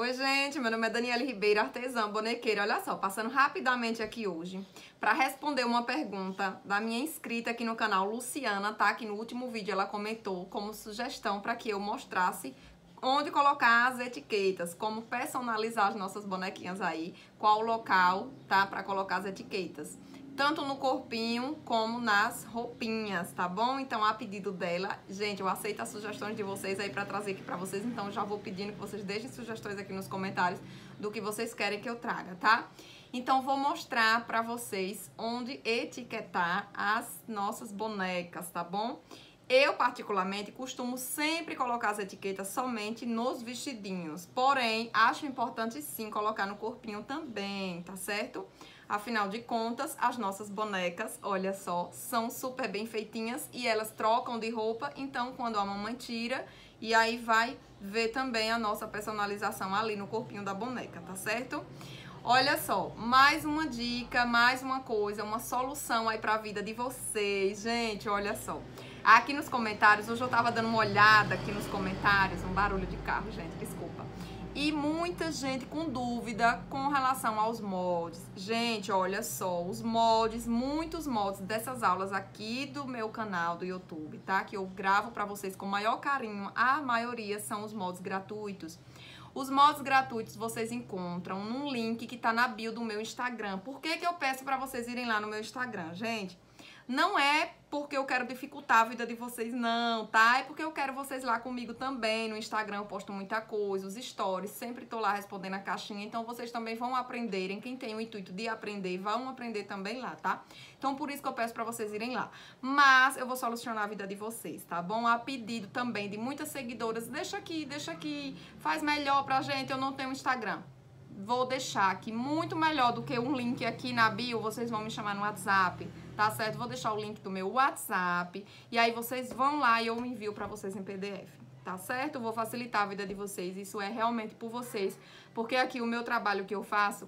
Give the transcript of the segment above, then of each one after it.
Oi, gente, meu nome é Daniele Ribeiro, artesã, bonequeira. Olha só, passando rapidamente aqui hoje para responder uma pergunta da minha inscrita aqui no canal, Luciana, tá? Que no último vídeo ela comentou como sugestão para que eu mostrasse onde colocar as etiquetas, como personalizar as nossas bonequinhas aí, qual o local, tá? Para colocar as etiquetas. Tanto no corpinho como nas roupinhas, tá bom? Então, a pedido dela, gente, eu aceito as sugestões de vocês aí pra trazer aqui pra vocês. Então, já vou pedindo que vocês deixem sugestões aqui nos comentários do que vocês querem que eu traga, tá? Então, vou mostrar pra vocês onde etiquetar as nossas bonecas, tá bom? Eu, particularmente, costumo sempre colocar as etiquetas somente nos vestidinhos. Porém, acho importante sim colocar no corpinho também, tá certo? Afinal de contas, as nossas bonecas, olha só, são super bem feitinhas e elas trocam de roupa. Então, quando a mamãe tira, e aí vai ver também a nossa personalização ali no corpinho da boneca, tá certo? Olha só, mais uma dica, mais uma coisa, uma solução aí pra vida de vocês. Gente, olha só. Aqui nos comentários, hoje eu tava dando uma olhada aqui nos comentários, um barulho de carro, gente, desculpa. E muita gente com dúvida com relação aos moldes. Gente, olha só, os moldes, muitos moldes dessas aulas aqui do meu canal do YouTube, tá? Que eu gravo pra vocês com o maior carinho. A maioria são os moldes gratuitos. Os moldes gratuitos vocês encontram num link que tá na bio do meu Instagram. Por que que eu peço pra vocês irem lá no meu Instagram, gente? Não é porque eu quero dificultar a vida de vocês, não, tá? É porque eu quero vocês lá comigo também. No Instagram eu posto muita coisa, os stories, sempre tô lá respondendo a caixinha. Então, vocês também vão aprenderem. Quem tem o intuito de aprender, vão aprender também lá, tá? Então, por isso que eu peço pra vocês irem lá. Mas eu vou solucionar a vida de vocês, tá bom? A pedido também de muitas seguidoras. Deixa aqui, faz melhor pra gente, eu não tenho Instagram. Vou deixar aqui, muito melhor do que um link aqui na bio, vocês vão me chamar no WhatsApp, tá certo? Vou deixar o link do meu WhatsApp e aí vocês vão lá e eu me envio pra vocês em PDF, tá certo? Vou facilitar a vida de vocês, isso é realmente por vocês, porque aqui o meu trabalho que eu faço,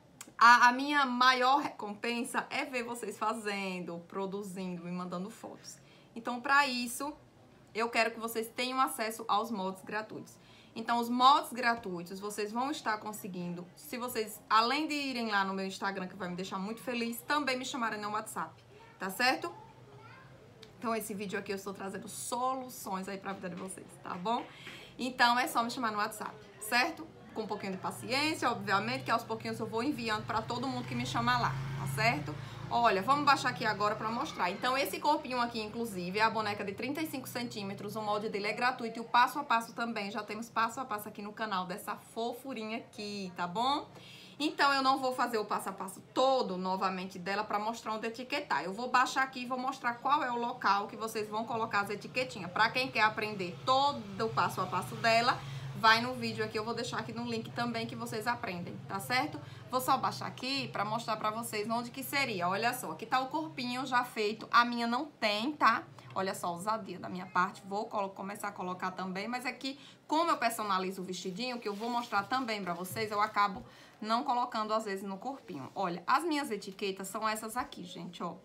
a minha maior recompensa é ver vocês fazendo, produzindo, me mandando fotos. Então, pra isso, eu quero que vocês tenham acesso aos moldes gratuitos. Então, os moldes gratuitos vocês vão estar conseguindo se vocês, além de irem lá no meu Instagram, que vai me deixar muito feliz, também me chamarem no WhatsApp, tá certo? Então, esse vídeo aqui eu estou trazendo soluções aí pra vida de vocês, tá bom? Então, é só me chamar no WhatsApp, certo? Com um pouquinho de paciência, obviamente, que aos pouquinhos eu vou enviando pra todo mundo que me chamar lá, tá certo? Olha, vamos baixar aqui agora pra mostrar. Então, esse corpinho aqui, inclusive, é a boneca de 35 centímetros. O molde dele é gratuito e o passo a passo também. Já temos passo a passo aqui no canal dessa fofurinha aqui, tá bom? Então, eu não vou fazer o passo a passo todo novamente dela pra mostrar onde etiquetar. Eu vou baixar aqui e vou mostrar qual é o local que vocês vão colocar as etiquetinhas. Pra quem quer aprender todo o passo a passo dela, vai no vídeo aqui, eu vou deixar aqui no link também que vocês aprendem, tá certo? Vou só baixar aqui pra mostrar pra vocês onde que seria. Olha só, aqui tá o corpinho já feito, a minha não tem, tá? Olha só, ousadia da minha parte, vou começar a colocar também, mas aqui, como eu personalizo o vestidinho, que eu vou mostrar também pra vocês, eu acabo não colocando às vezes no corpinho. Olha, as minhas etiquetas são essas aqui, gente, ó.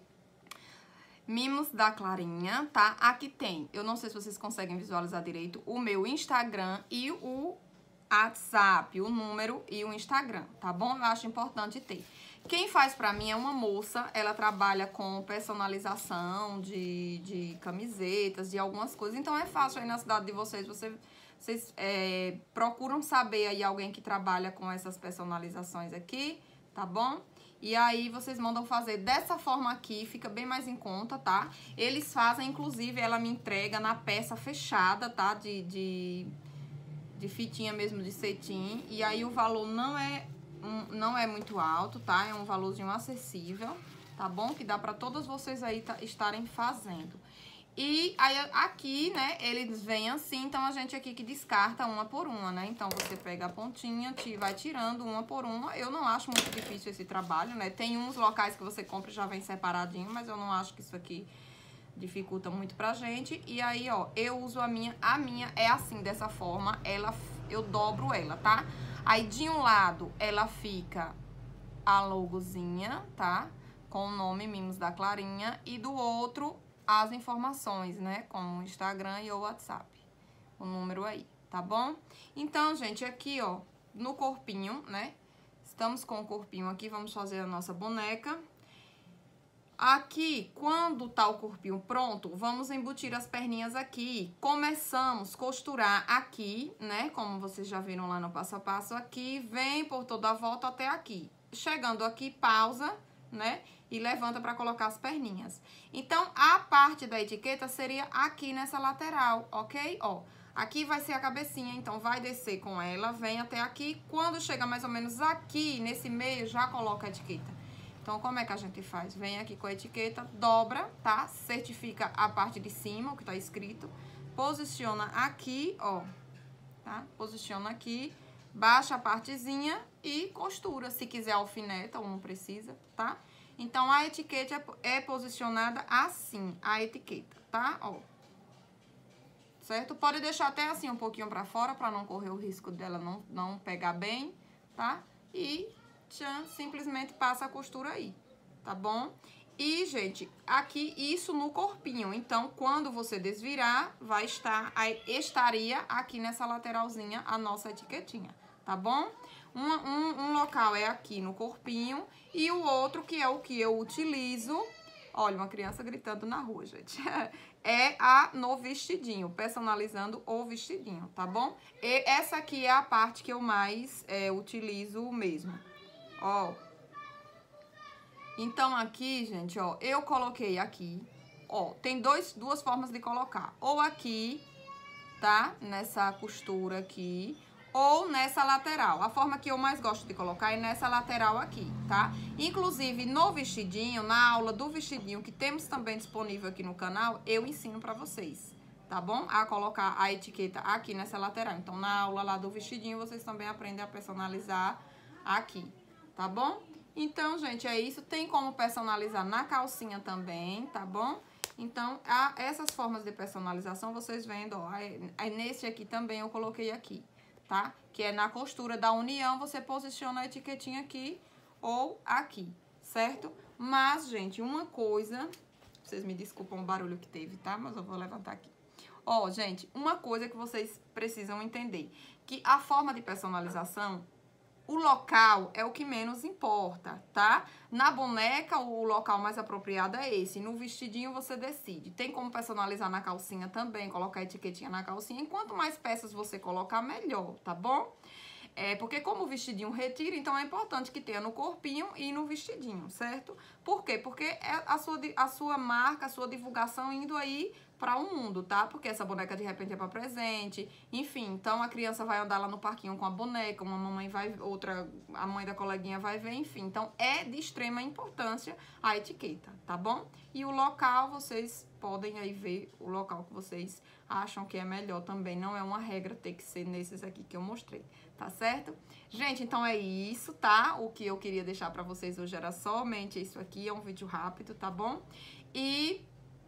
Mimos da Clarinha, tá? Aqui tem, eu não sei se vocês conseguem visualizar direito, o meu Instagram e o WhatsApp, o número e o Instagram, tá bom? Eu acho importante ter. Quem faz pra mim é uma moça, ela trabalha com personalização de camisetas, de algumas coisas, então é fácil aí na cidade de vocês, vocês procuram saber aí alguém que trabalha com essas personalizações aqui, tá bom? E aí, vocês mandam fazer dessa forma aqui, fica bem mais em conta, tá? Eles fazem, inclusive, ela me entrega na peça fechada, tá? De fitinha mesmo, de cetim. E aí, o valor não é muito alto, tá? É um valorzinho acessível, tá bom? Que dá pra todas vocês aí estarem fazendo. E aí, aqui, né, eles vêm assim, então a gente aqui que descarta uma por uma, né? Então, você pega a pontinha, vai tirando uma por uma. Eu não acho muito difícil esse trabalho, né? Tem uns locais que você compra e já vem separadinho, mas eu não acho que isso aqui dificulta muito pra gente. E aí, ó, eu uso a minha é assim, dessa forma, eu dobro ela, tá? Aí, de um lado, ela fica a logozinha, tá? Com o nome Mimos da Clarinha, e do outro as informações, né? Como o Instagram e o WhatsApp. O número aí, tá? tá bom? Então, gente, aqui, ó, no corpinho, né? Estamos com o corpinho aqui, vamos fazer a nossa boneca. Aqui, quando tá o corpinho pronto, vamos embutir as perninhas aqui. Começamos a costurar aqui, né? Como vocês já viram lá no passo a passo aqui. Vem por toda a volta até aqui. Chegando aqui, pausa, né? E levanta para colocar as perninhas. Então, a parte da etiqueta seria aqui nessa lateral, ok? Ó, aqui vai ser a cabecinha, então vai descer com ela, vem até aqui. Quando chega mais ou menos aqui, nesse meio, já coloca a etiqueta. Então, como é que a gente faz? Vem aqui com a etiqueta, dobra, tá? Certifica a parte de cima, o que tá escrito. Posiciona aqui, ó, tá? Posiciona aqui, baixa a partezinha e costura. Se quiser alfineta ou não precisa, tá? Então, a etiqueta é posicionada assim, a etiqueta, tá? Ó. Certo? Pode deixar até assim um pouquinho pra fora, pra não correr o risco dela não pegar bem, tá? E, tchan, simplesmente passa a costura aí, tá bom? E, gente, aqui, isso no corpinho. Então, quando você desvirar, vai estar, aí estaria aqui nessa lateralzinha a nossa etiquetinha, tá bom? Um local é aqui no corpinho e o outro, que é o que eu utilizo, olha, uma criança gritando na rua, gente, é no vestidinho, personalizando o vestidinho, tá bom? E essa aqui é a parte que eu mais utilizo mesmo, ó. Então, aqui, gente, ó, eu coloquei aqui, ó, tem duas formas de colocar, ou aqui, tá? Nessa costura aqui, ou nessa lateral. A forma que eu mais gosto de colocar é nessa lateral aqui, tá? Inclusive, no vestidinho, na aula do vestidinho, que temos também disponível aqui no canal, eu ensino pra vocês, tá bom? A colocar a etiqueta aqui nessa lateral. Então, na aula lá do vestidinho, vocês também aprendem a personalizar aqui, tá bom? Então, gente, é isso. Tem como personalizar na calcinha também, tá bom? Então, essas formas de personalização, vocês vendo, ó, nesse aqui também eu coloquei aqui, tá? Que é na costura da união, você posiciona a etiquetinha aqui ou aqui, certo? Mas, gente, uma coisa, vocês me desculpam o barulho que teve, tá? Mas eu vou levantar aqui. Ó, gente, uma coisa que vocês precisam entender, que a forma de personalização, o local é o que menos importa, tá? Na boneca, o local mais apropriado é esse. No vestidinho, você decide. Tem como personalizar na calcinha também, colocar a etiquetinha na calcinha. E quanto mais peças você colocar, melhor, tá bom? Porque como o vestidinho retira, então é importante que tenha no corpinho e no vestidinho, certo? Por quê? Porque é a sua marca, a sua divulgação indo aí para o mundo, tá? Porque essa boneca de repente é para presente, enfim, então a criança vai andar lá no parquinho com a boneca, uma mamãe vai, outra, a mãe da coleguinha vai ver, enfim, então é de extrema importância a etiqueta, tá bom? E o local, vocês podem aí ver o local que vocês acham que é melhor também, não é uma regra ter que ser nesses aqui que eu mostrei, tá certo? Gente, então é isso, tá? O que eu queria deixar pra vocês hoje era somente isso aqui, é um vídeo rápido, tá bom? E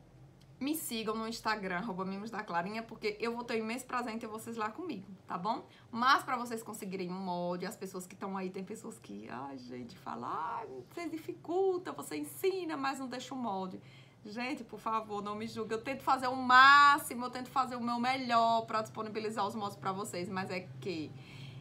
me sigam no Instagram, @mimosdaclarinha, porque eu vou ter um imenso prazer em ter vocês lá comigo, tá bom? Mas pra vocês conseguirem um molde, as pessoas que estão aí, tem pessoas que, ai, gente, fala, você dificulta, você ensina, mas não deixa o molde. Gente, por favor, não me julgue. Eu tento fazer o máximo, eu tento fazer o meu melhor pra disponibilizar os moldes pra vocês, mas é que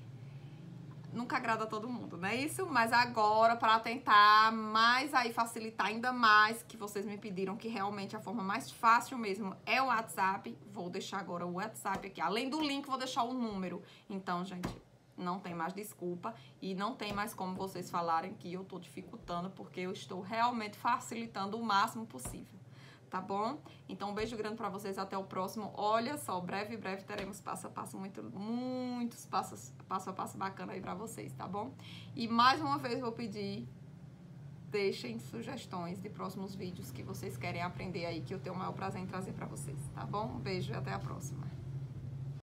nunca agrada a todo mundo, não é isso? Mas agora, para tentar mais aí facilitar ainda mais, que vocês me pediram que realmente a forma mais fácil mesmo é o WhatsApp, vou deixar agora o WhatsApp aqui. Além do link, vou deixar o número. Então, gente, não tem mais desculpa e não tem mais como vocês falarem que eu tô dificultando, porque eu estou realmente facilitando o máximo possível. Tá bom? Então, um beijo grande pra vocês, até o próximo. Olha só, breve teremos passo a passo, muitos passo a passo bacana aí pra vocês, tá bom? E mais uma vez vou pedir, deixem sugestões de próximos vídeos que vocês querem aprender aí, que eu tenho o maior prazer em trazer pra vocês, tá bom? Um beijo e até a próxima.